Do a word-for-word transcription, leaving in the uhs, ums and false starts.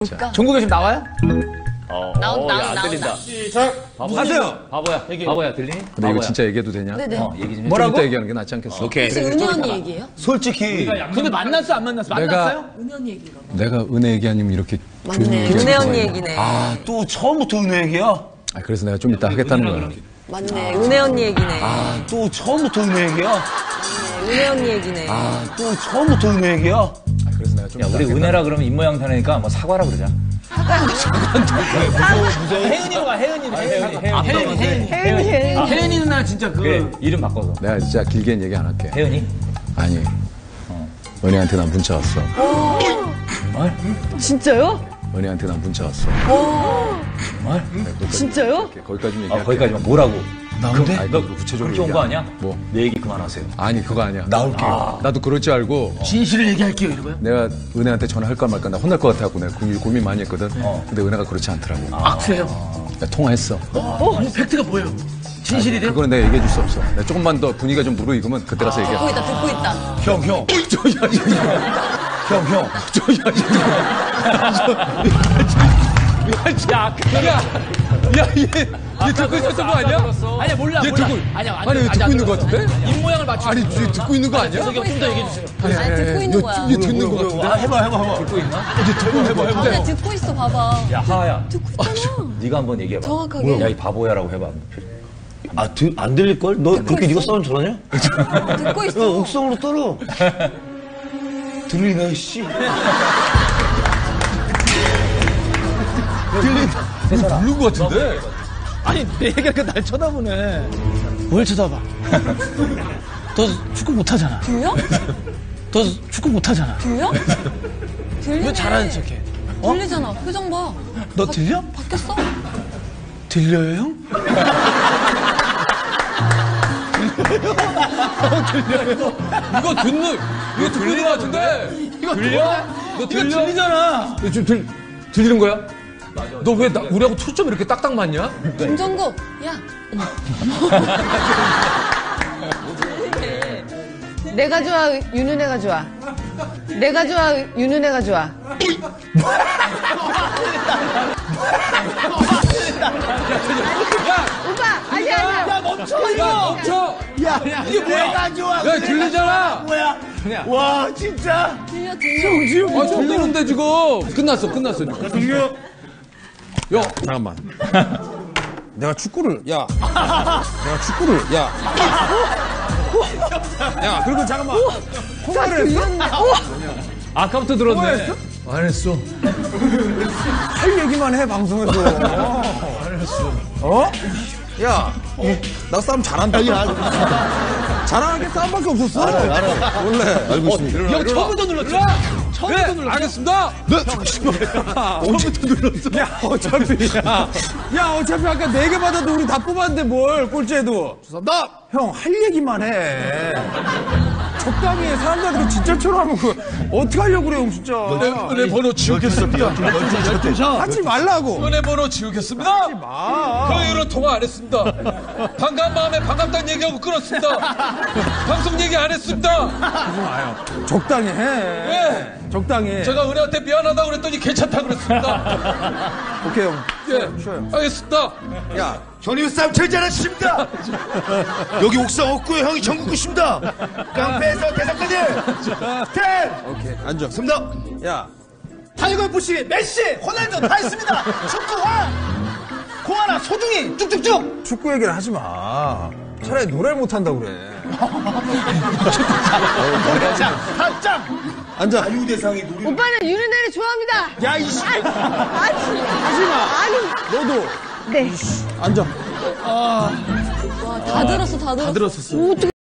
자, 종국이 지금 나와요? 어, 나온- 어, 나온- 야, 안 나온다. 들린다. 시작. 바보야. 바보야. 얘기. 바보야, 들리니? 근데 이거 바보야. 진짜 얘기해도 되냐? 네네. 어, 얘기 좀 해. 뭐라고? 이따 얘기하는 게 낫지 않겠어? 오케이. 혹시 은혜 언니 얘기예요? 솔직히 근데 만났어 안 만났어? 내가- 만났어요? 은혜 언니 얘기인가 봐. 내가 은혜 얘기 아니면 이렇게 맞네. 조용히 은혜 얘기하지 언니 마요. 얘기네. 아 또 처음부터 은혜 얘기야? 아, 그래서 내가 좀 이따 하겠다는 거야. 맞네. 은혜 언니 얘기네. 아 또 처음부터 은혜 얘기야? 맞네. 은혜 언니 얘기네. 아 또 처음부터 은혜 얘기야? 아, 그래서 내가 좀 야, 이따 우리 하겠다는 은혜라 그러면 입모양 타니까 뭐 사과라 그러자. 혜은이로 가, 혜은이로. 혜은이. 아, 혜은이, 혜은이. 혜은이, 혜은이. 혜은이 누나 진짜 그. 그래, 이름 바꿔서. 내가 진짜 길게는 얘기 안 할게. 혜은이? 아니, 은혜한테 난 문자 왔어. 정말? 진짜요? 은혜한테 난 문자 왔어. 정말? 네, 거기까지 진짜요? 얘기할게. 거기까지만 아, 얘기할게. 거기까지만 뭐라고? 나온대? 아니, 너 그 구체적으로 그렇게 온 거 얘기 안- 아니야? 뭐? 내 얘기 그만하세요. 아니, 그거 아니야. 나올게요. 나도 그럴 줄 알고 진실을 얘기할게요, 이러고요. 내가 은혜한테 전화할까 말까 나 혼날 것 같아갖고 내가 고민, 고민 많이 했거든. 근데 은혜가 그렇지 않더라고. 아, 그래요? 나 통화했어. 어? 팩트가 뭐예요? 진실이 돼요? 그거는 내가 얘기해 줄 수 없어. 내가 조금만 더 분위기가 좀 무르익으면 그때 가서 듣고 얘기해. 있다, 듣고 있다. 형 형. 형 형. 야, 야, 야, 얘, 얘 듣고 있었던 거 아니야? 아니야, 몰라, 얘 몰라. 듣고, 아니야, 아니, 얘 듣고 있는 거 같은데? 입모양을 맞추고. 아니, 얘 듣고 있는 거 아니야? 저기 좀 더 얘기해 주세요. 아니, 듣고 있는 거야. 얘 듣는 거 같은데? 아, 해봐 해봐 해봐. 듣고 있나? 아니야, 듣고 있어, 봐봐. 야, 하하야. 듣고 있잖아. 네가 한번 얘기해봐. 정확하게. 야, 이 바보야라고 해봐. 아 안 들릴 걸? 너 그렇게 네가 싸움 잘하냐? 듣고 야 있어. 옥상으로 떨어. 들리나 씨. 이거 듣는 거 같은데? 아니, 내 얘기하니까 날 쳐다보네. 뭘 쳐다봐? 너 축구 못하잖아. 들려? 너 축구 못하잖아. 들려? 들리네. 왜 잘하는 척해? 들리잖아. 표정 봐. 너 들려? 바뀌었어. 들려요, 형? 이거 듣는, 이거 듣는 거 같은데? 이거 들려? 너 이거 들리잖아. 이거 지금 들, 들리는 거야? 너 왜 우리하고 초점 이렇게 딱딱 맞냐? 김정국, 야. 내가 좋아, 윤은혜가 좋아. 내가 좋아, 윤은혜가 좋아. 오빠, 아니야, 아니야. 야, 멈춰, 이거! 멈춰! 야, 이게 뭐야? 내가 좋아. 야, 들리잖아! 뭐야? 와 진짜. 들려, 들려. 아, 들리는데 지금! 끝났어, 끝났어. 들려. 야, 잠깐만. 내가 축구를, 야. 내가 축구를, 야. 야, 그리고 잠깐만. 통화를 했어? 아까부터 들었네. 안 했어. 할 얘기만 해 방송에서. 안 했어. 어? 야, 나 싸움 잘한다. 잘하는 게 싸움밖에 없었어. 알아, 알아. 원래. 알고 있습니다. 형, 처음부터 눌렀죠? 처음부터 네, 눌렀죠? 알겠습니다. 네, 처음부터 눌렀어. 야 어차피 야, 야 어차피 아까 네 개 받아도 우리 다 뽑았는데 뭘 꼴찌해도. 죄송합니다. 형 할 얘기만 해. 적당히 해. 사람들한테 진짜처럼 하면 그 어떻게 하려고 그래 형 진짜. 은혜 번호 지우겠습니다. 하지 말라고. 은혜 번호 지우겠습니다. 마. 그 이후로 통화 안 했습니다. 반가운 마음에 반갑다는 얘기하고 끊었습니다. 방송 얘기 안 했습니다. 적당히 해. 왜? 적당히 해. 제가 은혜한테 미안하다고 그랬더니 괜찮다고 그랬습니다. 오케이 형. 예, 쉬어요. 알겠습니다. 야. 전임 싸움 제일 잘하십니다. 여기 옥상 없고요. 형이 전국 구십니다. 깡패에서 대상까지. 텐. 오케이 앉아. 습니다. 야. 타이거 부시, 메시, 호날두 다 있습니다. 축구화, 공 하나 소중히 쭉쭉쭉. 축구 얘기를 하지 마. 차라리 노래를 못 한다 그래. 짱, 짱. 앉아. 자유대상이 노래. 오빠는 윤은혜를 좋아합니다. 야 이씨. 아니, 하지 마. 아니. 너도 네. 앉아. 와, 다 들었어, 다 들었어. 들었었어. 어떻게